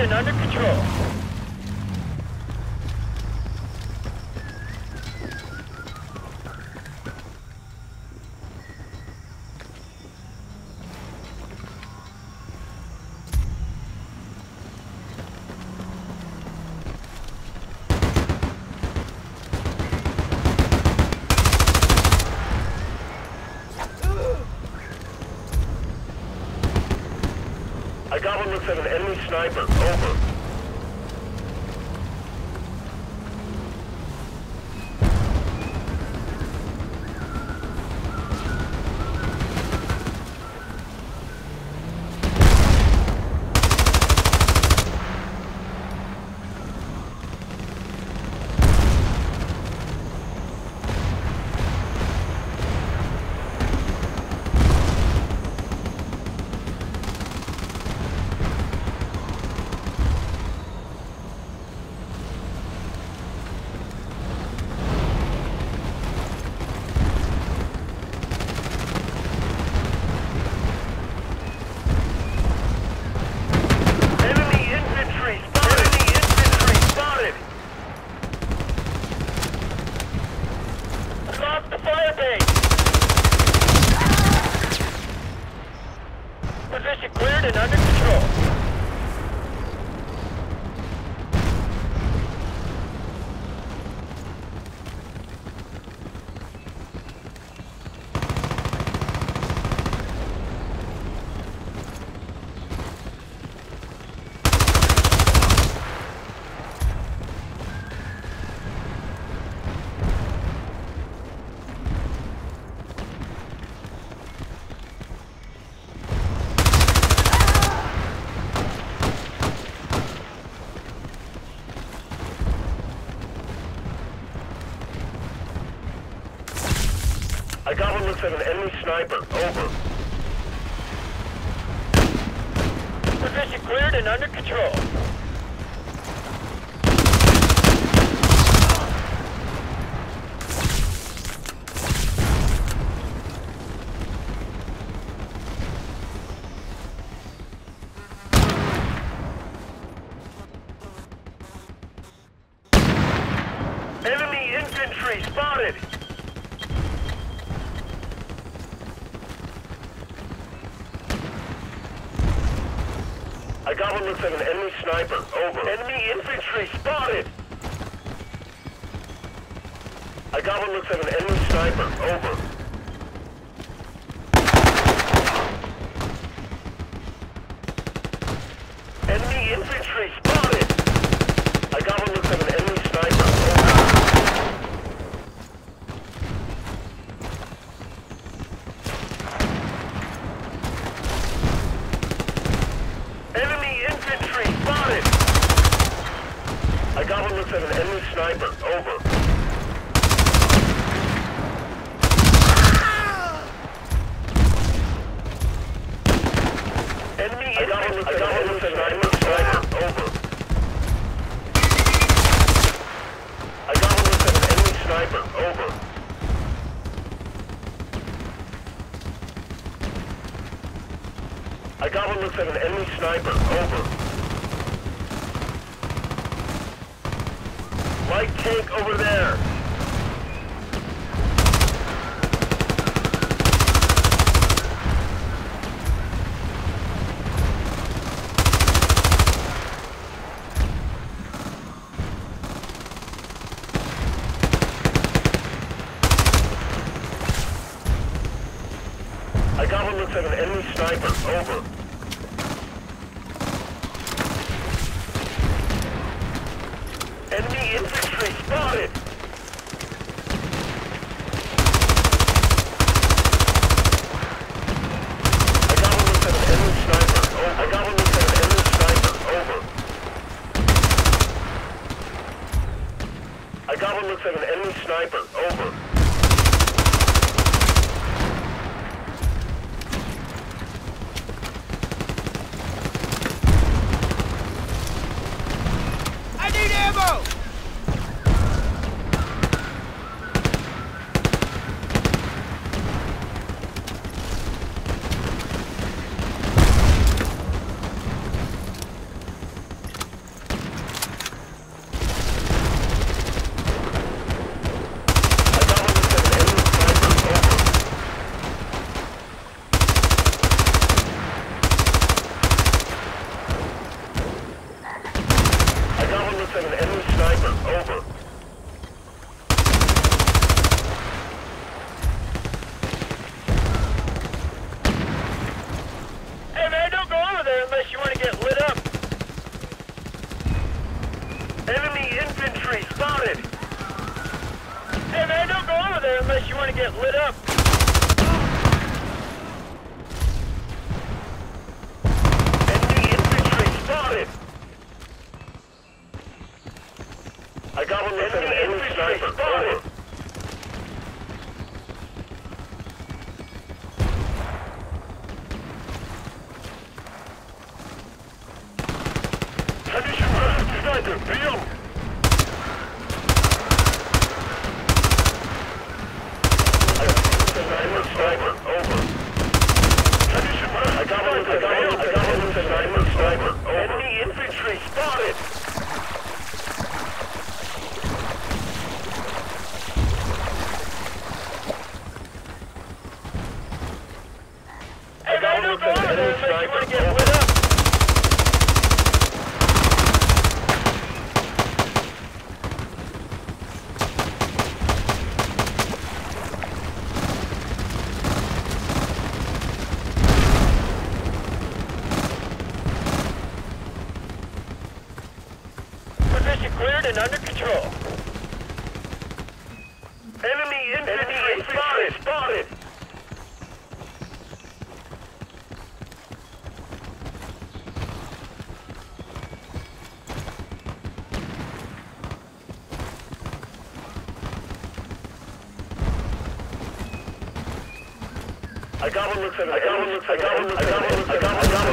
and under control. I got one looks like an enemy sniper. Over. Position cleared and under control. I got one looks like an enemy sniper. Over. Position cleared and under control. Enemy infantry spotted! I got one looks like an enemy sniper. Over. Enemy infantry spotted! I got one looks like an enemy sniper. Over. Enemy infantry spotted! I got one looks like an enemy sniper. Over. Enemy infantry spotted! I got one looks like an enemy sniper. Over. Enemy infantry. I got one looks like an enemy sniper. Over. I got one looks like an enemy sniper. Over. I got one looks like an enemy sniper. Over. Light tank over there. I got one looks like an enemy sniper. Over. Enemy infantry spotted! I got one looks like an enemy sniper. Over. I got one looks like an enemy sniper. Over. I got one looks like an enemy sniper. Over. place you want to get lit up. Enemy infantry spotted! I got one with an enemy sniper. Over. Condition sniper, beyond. Sniper, over. Condition I got one with a sniper, over. Enemy infantry spotted! Hey, man, don't go over there unless you want to get lit up. Position cleared and under control. Enemy infantry spotted! I got one looks at